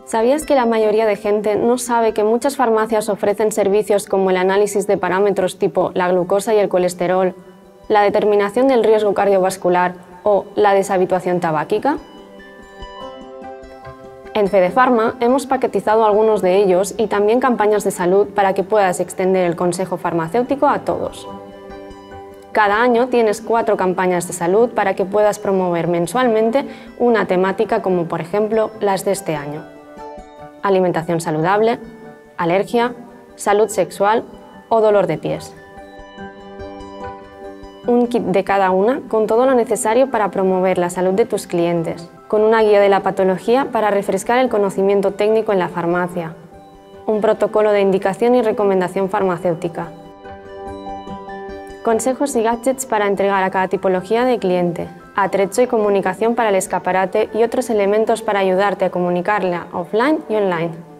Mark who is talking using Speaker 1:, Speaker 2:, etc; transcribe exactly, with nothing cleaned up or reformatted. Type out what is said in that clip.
Speaker 1: ¿Sabías que la mayoría de gente no sabe que muchas farmacias ofrecen servicios como el análisis de parámetros tipo la glucosa y el colesterol, la determinación del riesgo cardiovascular o la deshabituación tabáquica? En Fedefarma hemos paquetizado algunos de ellos y también campañas de salud para que puedas extender el consejo farmacéutico a todos. Cada año tienes cuatro campañas de salud para que puedas promover mensualmente una temática como por ejemplo las de este año: alimentación saludable, alergia, salud sexual o dolor de pies. Un kit de cada una con todo lo necesario para promover la salud de tus clientes, con una guía de la patología para refrescar el conocimiento técnico en la farmacia, un protocolo de indicación y recomendación farmacéutica, consejos y gadgets para entregar a cada tipología de cliente, atrecho y comunicación para el escaparate y otros elementos para ayudarte a comunicarla offline y online.